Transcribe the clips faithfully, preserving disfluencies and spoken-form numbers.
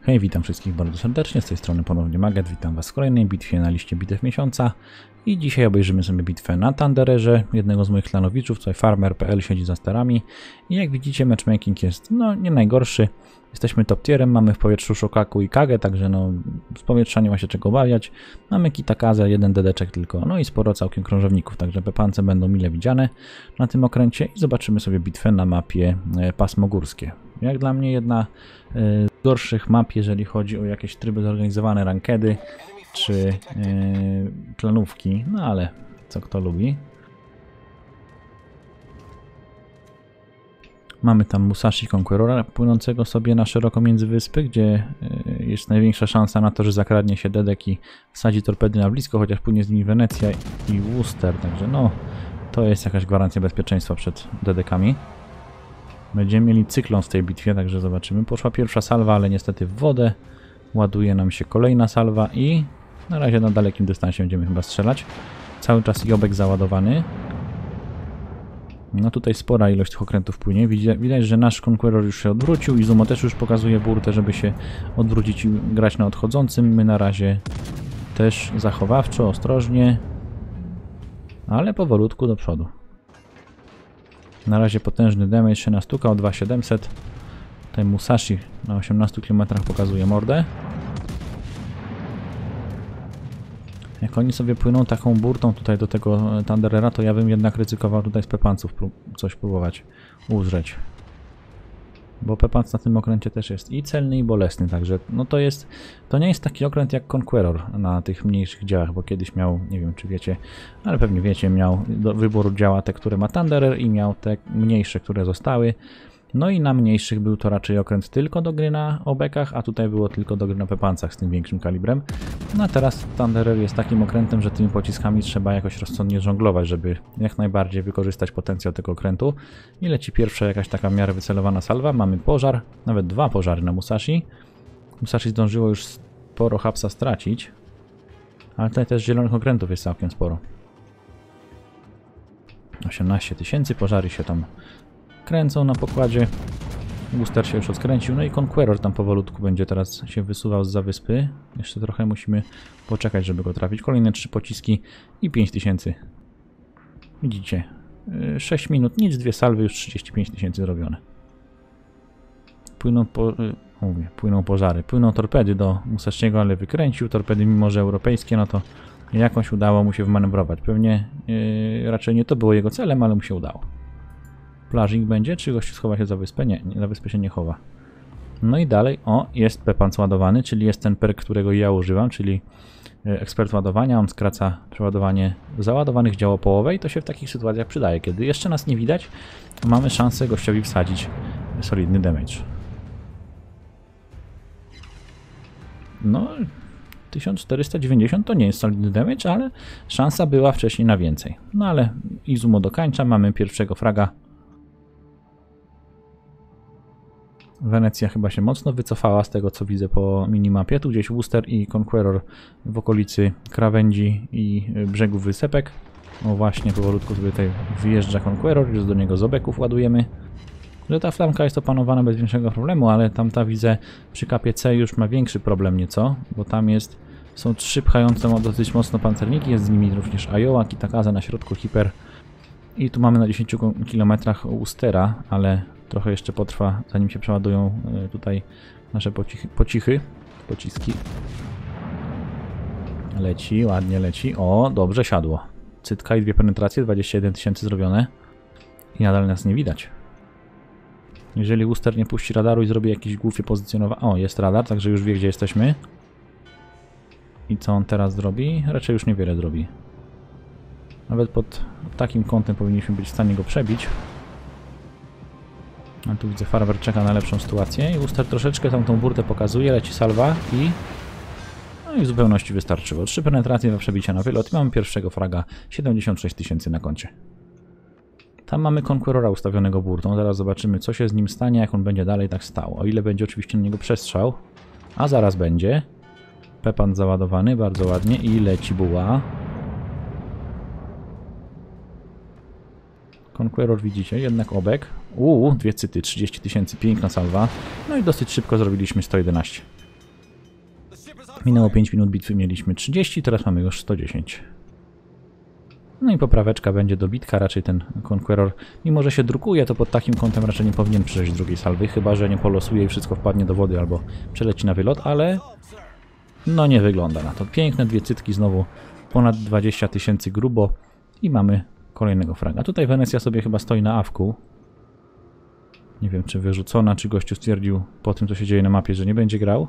Hej, witam wszystkich bardzo serdecznie, z tej strony ponownie Maget, witam was w kolejnej bitwie na liście bitew miesiąca i dzisiaj obejrzymy sobie bitwę na Thundererze, jednego z moich klanowiczów, tutaj farmer kropka p l siedzi za sterami i jak widzicie matchmaking jest no nie najgorszy, jesteśmy top tierem, mamy w powietrzu Shokaku i Kage, także no z powietrza nie ma się czego obawiać, mamy Kitakaze, jeden dedeczek tylko, no i sporo całkiem krążowników, także pepance będą mile widziane na tym okręcie i zobaczymy sobie bitwę na mapie Pasmo Górskie. Jak dla mnie jedna z gorszych map, jeżeli chodzi o jakieś tryby zorganizowane, rankedy czy yy, planówki, no ale co kto lubi. Mamy tam Musashi Conquerora płynącego sobie na szeroko między wyspy, gdzie yy, jest największa szansa na to, że zakradnie się dedek i wsadzi torpedy na blisko, chociaż płynie z nimi Wenecja i Worcester, także no to jest jakaś gwarancja bezpieczeństwa przed dedekami. Będziemy mieli cyklon w tej bitwie, także zobaczymy. Poszła pierwsza salwa, ale niestety w wodę. Ładuje nam się kolejna salwa i na razie na dalekim dystansie będziemy chyba strzelać. Cały czas jobek załadowany. No tutaj spora ilość tych okrętów płynie. Widać, że nasz Conqueror już się odwrócił. Izumo też już pokazuje burtę, żeby się odwrócić i grać na odchodzącym. My na razie też zachowawczo, ostrożnie, ale powolutku do przodu. Na razie potężny damage się nastukał, dwa tysiące siedemset. Tutaj Musashi na osiemnastu kilometrach pokazuje mordę. Jak oni sobie płyną taką burtą tutaj do tego Thunderera, to ja bym jednak ryzykował tutaj z pepanców prób coś próbować uzrzeć. Bo pepanc na tym okręcie też jest i celny, i bolesny, także no to jest, to nie jest taki okręt jak Conqueror na tych mniejszych działach, bo kiedyś miał, nie wiem czy wiecie, ale pewnie wiecie, miał do wyboru działa te, które ma Thunderer i miał te mniejsze, które zostały. No i na mniejszych był to raczej okręt tylko do gry na obekach, a tutaj było tylko do gry na pepancach z tym większym kalibrem. No a teraz Thunderer jest takim okrętem, że tymi pociskami trzeba jakoś rozsądnie żonglować, żeby jak najbardziej wykorzystać potencjał tego okrętu. I leci pierwsza jakaś taka w miarę wycelowana salwa. Mamy pożar, nawet dwa pożary na Musashi. Musashi zdążyło już sporo hapsa stracić, ale tutaj też zielonych okrętów jest całkiem sporo. osiemnaście tysięcy, pożary się tam kręcą na pokładzie. Worcester się już odkręcił, no i Conqueror tam powolutku będzie teraz się wysuwał zza wyspy. Jeszcze trochę musimy poczekać, żeby go trafić. Kolejne trzy pociski i pięć tysięcy. Widzicie, sześć minut, nic, dwie salwy, już trzydzieści pięć tysięcy zrobione. Płyną, po, mówię, płyną pożary, płyną torpedy do Musashiego, ale wykręcił torpedy, mimo że europejskie, no to jakoś udało mu się wmanewrować. Pewnie yy, raczej nie to było jego celem, ale mu się udało. Plażing będzie, czy gościu schowa się za wyspę? Nie, za wyspę się nie chowa. No i dalej, o, jest pepanc ładowany, czyli jest ten perk, którego ja używam, czyli ekspert ładowania. On skraca przeładowanie załadowanych dział o połowę i to się w takich sytuacjach przydaje. Kiedy jeszcze nas nie widać, mamy szansę gościowi wsadzić solidny damage. No, tysiąc czterysta dziewięćdziesiąt to nie jest solidny damage, ale szansa była wcześniej na więcej. No ale Izumo dokańcza, mamy pierwszego fraga. Wenecja chyba się mocno wycofała z tego, co widzę po minimapie. Tu gdzieś Worcester i Conqueror w okolicy krawędzi i brzegów wysepek. O właśnie, powolutku sobie tutaj wyjeżdża Conqueror, już do niego z obeków ładujemy. Że ta flanka jest opanowana bez większego problemu, ale tamta widzę przy kapie C już ma większy problem nieco, bo tam jest, są trzy pchające dosyć mocno pancerniki, jest z nimi również Iowa, Kitakaze na środku, Hiper. I tu mamy na dziesięciu kilometrach Worcestera, ale trochę jeszcze potrwa, zanim się przeładują tutaj nasze pocichy, pocichy, pociski. Leci, ładnie leci. O, dobrze siadło. Cytka i dwie penetracje, dwadzieścia jeden tysięcy zrobione. I nadal nas nie widać. Jeżeli Worcester nie puści radaru i zrobi jakieś głupie pozycjonowanie... O, jest radar, także już wie, gdzie jesteśmy. I co on teraz zrobi? Raczej już niewiele zrobi. Nawet pod takim kątem powinniśmy być w stanie go przebić. A tu widzę, farmer czeka na lepszą sytuację i Worcester troszeczkę tam tą burtę pokazuje, leci salwa i... No i w zupełności wystarczyło. Trzy penetracje, dwa przebicia na wylot i mamy pierwszego fraga, siedemdziesiąt sześć tysięcy na koncie. Tam mamy Conquerora ustawionego burtą, zaraz zobaczymy, co się z nim stanie, jak on będzie dalej tak stał. O ile będzie oczywiście na niego przestrzał, a zaraz będzie. Pepan załadowany, bardzo ładnie i leci buła. Conqueror widzicie, jednak obek. Uuu, dwie cyty, trzydzieści tysięcy, piękna salwa. No i dosyć szybko zrobiliśmy sto jedenaście. Minęło pięć minut bitwy, mieliśmy trzydzieści, teraz mamy już sto dziesięć. No i popraweczka będzie dobitka, raczej ten Conqueror, mimo że się drukuje, to pod takim kątem raczej nie powinien przejść drugiej salwy, chyba że nie polosuje i wszystko wpadnie do wody albo przeleci na wylot, ale no nie wygląda na to. Piękne dwie cytki znowu, ponad dwadzieścia tysięcy grubo i mamy kolejnego fraga. Tutaj Wenecja sobie chyba stoi na awku. Nie wiem, czy wyrzucona, czy gościu stwierdził po tym, co się dzieje na mapie, że nie będzie grał.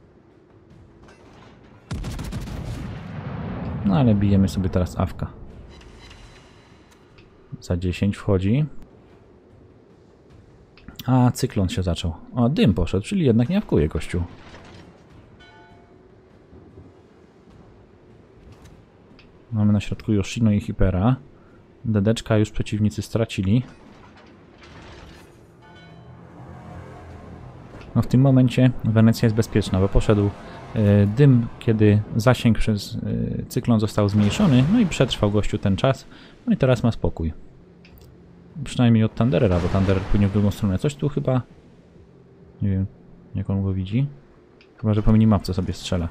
No ale bijemy sobie teraz awka. Za dziesięć wchodzi. A, cyklon się zaczął. O, dym poszedł, czyli jednak nie awkuje gościu. Mamy na środku Yoshino i Hipera. Dedeczka już przeciwnicy stracili. No w tym momencie Wenecja jest bezpieczna, bo poszedł y, dym, kiedy zasięg przez y, cyklon został zmniejszony, no i przetrwał gościu ten czas. No i teraz ma spokój. Przynajmniej od Thunderera, bo Thunderer płynie w drugą stronę. Coś tu chyba... Nie wiem, jak on go widzi. Chyba, że po minimapce sobie strzela.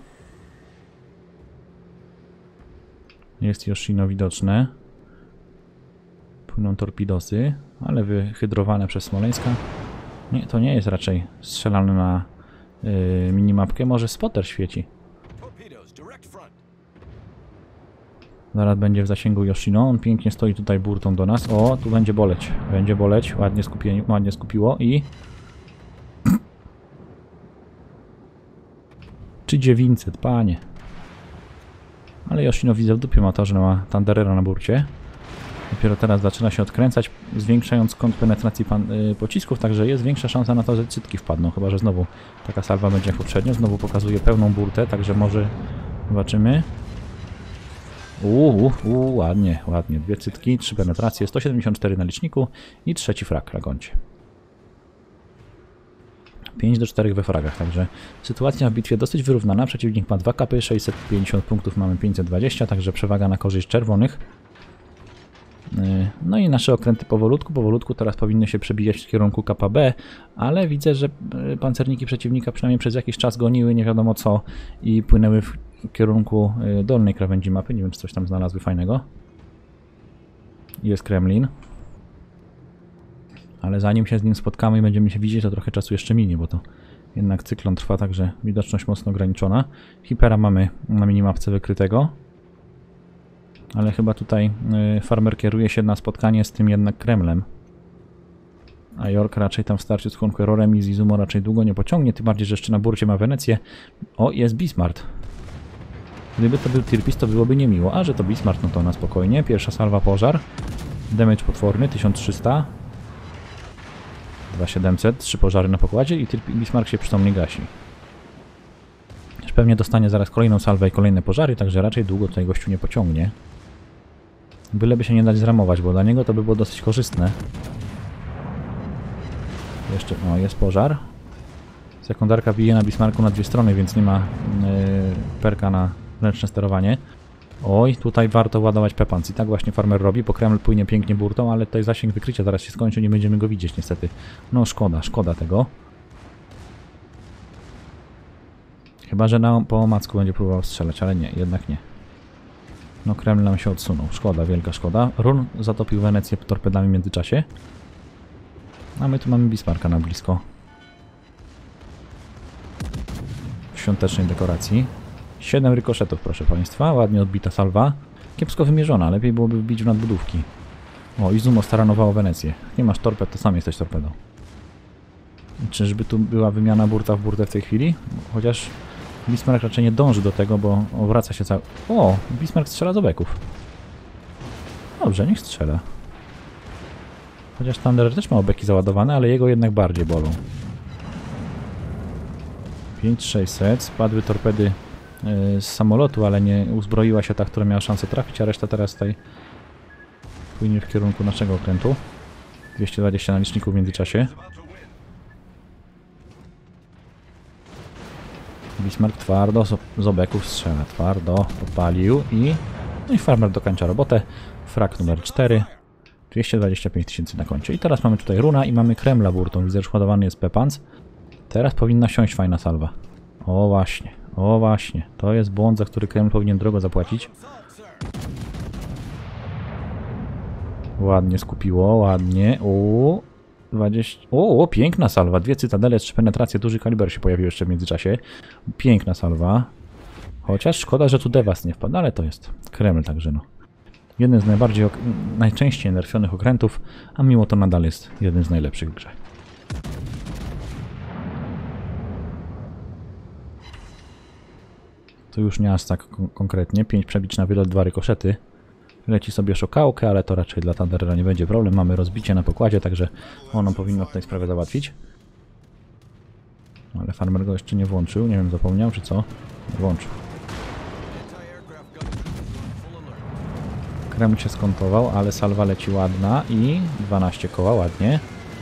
Jest Yoshino widoczne. Płyną torpidosy, ale wyhydrowane przez Smoleńska. Nie, to nie jest raczej strzelane na yy, minimapkę. Może spotter świeci. Zaraz będzie w zasięgu Yoshino. On pięknie stoi tutaj burtą do nas. O, tu będzie boleć. Będzie boleć. Ładnie, skupienie, ładnie skupiło i... Czy dziewięćset, panie. Ale Yoshino widzę w dupie ma to, że ma Thunderera na burcie. Dopiero teraz zaczyna się odkręcać, zwiększając kąt penetracji pan, y, pocisków, także jest większa szansa na to, że cytki wpadną. Chyba że znowu taka salwa będzie jak poprzednio. Znowu pokazuje pełną burtę, także może zobaczymy. Uuu, uu, ładnie, ładnie. Dwie cytki, trzy penetracje, sto siedemdziesiąt cztery na liczniku i trzeci frag na koncie. pięć do czterech we fragach, także sytuacja w bitwie dosyć wyrównana. Przeciwnik ma dwa kapy, sześćset pięćdziesiąt punktów, mamy pięćset dwadzieścia, także przewaga na korzyść czerwonych. No i nasze okręty powolutku, powolutku teraz powinny się przebijać w kierunku K B, ale widzę, że pancerniki przeciwnika przynajmniej przez jakiś czas goniły nie wiadomo co i płynęły w kierunku dolnej krawędzi mapy. Nie wiem, czy coś tam znalazły fajnego. Jest Kremlin. Ale zanim się z nim spotkamy i będziemy się widzieć, to trochę czasu jeszcze minie, bo to jednak cyklon trwa, także widoczność mocno ograniczona. Hipera mamy na minimapce wykrytego. Ale chyba tutaj y, farmer kieruje się na spotkanie z tym jednak Kremlem. A York raczej tam w starciu z Conquerorem i z Izumo raczej długo nie pociągnie, tym bardziej, że jeszcze na burcie ma Wenecję. O, jest Bismarck. Gdyby to był Tirpitz, to byłoby niemiło. A, że to Bismarck, no to na spokojnie. Pierwsza salwa pożar. Damage potworny, tysiąc trzysta. dwa tysiące siedemset, trzy pożary na pokładzie i Bismarck się przytomnie gasi. Pewnie dostanie zaraz kolejną salwę i kolejne pożary, także raczej długo tutaj gościu nie pociągnie. Byleby się nie dać zramować, bo dla niego to by było dosyć korzystne. Jeszcze, o, jest pożar. Sekundarka bije na Bismarcku na dwie strony, więc nie ma yy, perka na ręczne sterowanie. Oj, tutaj warto ładować Pepans. I tak właśnie farmer robi, bo Kreml płynie pięknie burtą, ale tutaj zasięg wykrycia zaraz się skończy, nie będziemy go widzieć niestety. No szkoda, szkoda tego. Chyba że na, po omacku będzie próbował strzelać, ale nie, jednak nie. No Kreml nam się odsunął. Szkoda, wielka szkoda. Run zatopił Wenecję torpedami w międzyczasie. A my tu mamy Bismarcka na blisko. W świątecznej dekoracji. siedem rykoszetów, proszę państwa. Ładnie odbita salwa. Kiepsko wymierzona, lepiej byłoby wbić w nadbudówki. O, Izumo staranowało Wenecję. Nie masz torped, to sam jesteś torpedą. Czyżby tu była wymiana burta w burtę w tej chwili? Chociaż Bismarck raczej nie dąży do tego, bo obraca się cały... O! Bismarck strzela z obeków. Dobrze, niech strzela. Chociaż Thunder też ma obeki załadowane, ale jego jednak bardziej bolą. pięć tysięcy sześćset. Spadły torpedy yy, z samolotu, ale nie uzbroiła się ta, która miała szansę trafić, a reszta teraz tutaj płynie w kierunku naszego okrętu. dwieście dwadzieścia na liczniku w międzyczasie. Bismarck twardo z obeków strzela, twardo odpalił i... No i farmer dokończa robotę. Frag numer cztery. dwieście dwadzieścia pięć tysięcy na koncie. I teraz mamy tutaj runa i mamy Kremla burtą. Widzę, że ładowany jest Pepans. Teraz powinna siąść fajna salwa. O właśnie. O właśnie, to jest błąd, za który Kreml powinien drogo zapłacić. Ładnie skupiło, ładnie. O, dwadzieścia. O, o, piękna salwa. Dwie cytadele, trzy penetracje, duży kaliber się pojawił jeszcze w międzyczasie. Piękna salwa. Chociaż szkoda, że tu Dewas nie wpadł, ale to jest Kreml, także no. Jeden z najbardziej, najczęściej nerfionych okrętów, a mimo to nadal jest jeden z najlepszych w grze. To już nie aż tak kon konkretnie. pięć przebić na wylot, dwa rykoszety. Leci sobie szokałkę, ale to raczej dla Thunderera nie będzie problem. Mamy rozbicie na pokładzie, także ono powinno w tej sprawie załatwić. Ale farmer go jeszcze nie włączył. Nie wiem, zapomniał czy co? Nie włączył. Kreml się skontował, ale salwa leci ładna i dwanaście koła, ładnie.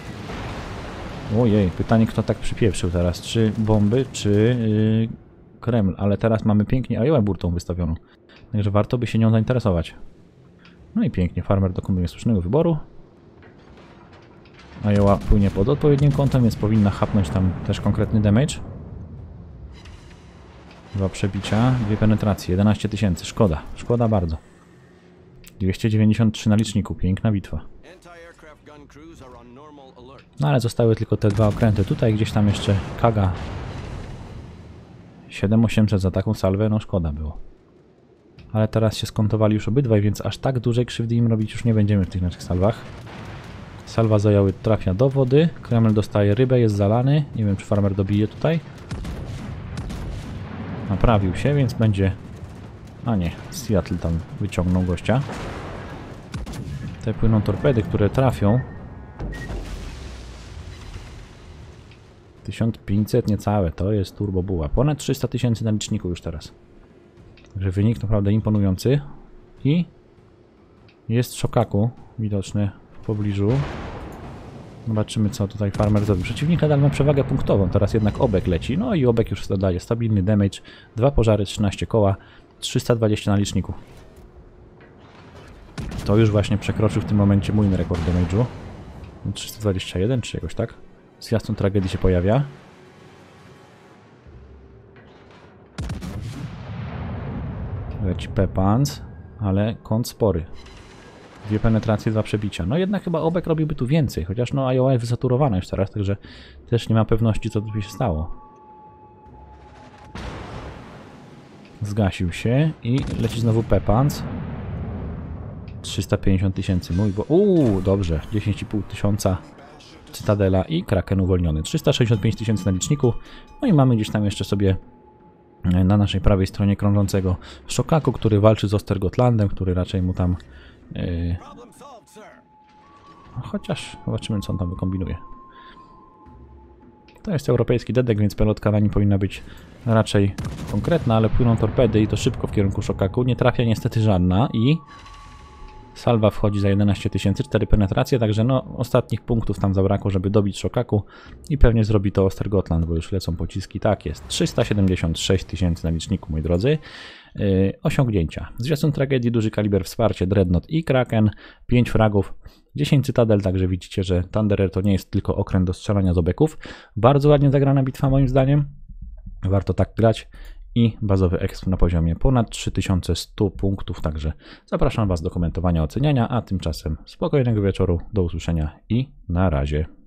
Ojej, pytanie kto tak przypieprzył teraz, czy bomby, czy yy, Kreml, ale teraz mamy pięknie Iowa burtą wystawioną, także warto by się nią zainteresować. No i pięknie, farmer dokonuje słusznego wyboru. Iowa płynie pod odpowiednim kątem, więc powinna chapnąć tam też konkretny damage. Dwa przebicia, dwie penetracje, jedenaście tysięcy, szkoda, szkoda bardzo. dwieście dziewięćdziesiąt trzy na liczniku, piękna bitwa. No ale zostały tylko te dwa okręty. Tutaj gdzieś tam jeszcze Kaga. siedem tysięcy osiemset za taką salwę, no szkoda było. Ale teraz się skontowali już obydwaj, więc aż tak dużej krzywdy im robić już nie będziemy w tych naszych salwach. Salwa Zojały trafia do wody, Kreml dostaje rybę, jest zalany. Nie wiem czy farmer dobije tutaj. Naprawił się, więc będzie... A nie, Seattle tam wyciągnął gościa. Tutaj płyną torpedy, które trafią. tysiąc pięćset niecałe, to jest turbo buła. Ponad trzysta tysięcy na liczniku już teraz. Także wynik naprawdę imponujący. I jest Shokaku widoczny w pobliżu. Zobaczymy co tutaj farmer zrobi. Przeciwnik nadal ma przewagę punktową, teraz jednak Obek leci. No i Obek już daje stabilny damage. Dwa pożary, trzynaście koła, trzysta dwadzieścia na liczniku. To już właśnie przekroczył w tym momencie mój rekord damage'u. trzysta dwadzieścia jeden czy jakoś tak. Zwiastun tragedii się pojawia. Leci Pepans, ale kąt spory. Dwie penetracje, dwa przebicia. No jednak chyba Obek robiłby tu więcej, chociaż no Iowa jest wysaturowana już teraz, także też nie ma pewności co tu się stało. Zgasił się i leci znowu Pepans. trzysta pięćdziesiąt tysięcy, mój bo... Uuu, dobrze, dziesięć i pół tysiąca Cytadela i Kraken uwolniony. trzysta sześćdziesiąt pięć tysięcy na liczniku. No i mamy gdzieś tam jeszcze sobie na naszej prawej stronie krążącego Shokaku, który walczy z Ostergotlandem, który raczej mu tam... Yy... Chociaż zobaczymy co on tam wykombinuje. To jest europejski dedek, więc pelotka na nim powinna być raczej konkretna, ale płyną torpedy i to szybko w kierunku Shokaku. Nie trafia niestety żadna i... Salwa wchodzi za jedenaście tysięcy, cztery penetracje, także no ostatnich punktów tam zabrakło, żeby dobić Shokaku i pewnie zrobi to Ostergotland, bo już lecą pociski. Tak jest, trzysta siedemdziesiąt sześć tysięcy na liczniku, moi drodzy. Yy, osiągnięcia. Zwiastun tragedii, duży kaliber, wsparcie, Dreadnought i Kraken, pięć fragów, dziesięć cytadel, także widzicie, że Thunderer to nie jest tylko okręt do strzelania z obeków. Bardzo ładnie zagrana bitwa moim zdaniem, warto tak grać. I bazowy exp na poziomie ponad trzy tysiące sto punktów, także zapraszam Was do komentowania, oceniania, a tymczasem spokojnego wieczoru, do usłyszenia i na razie.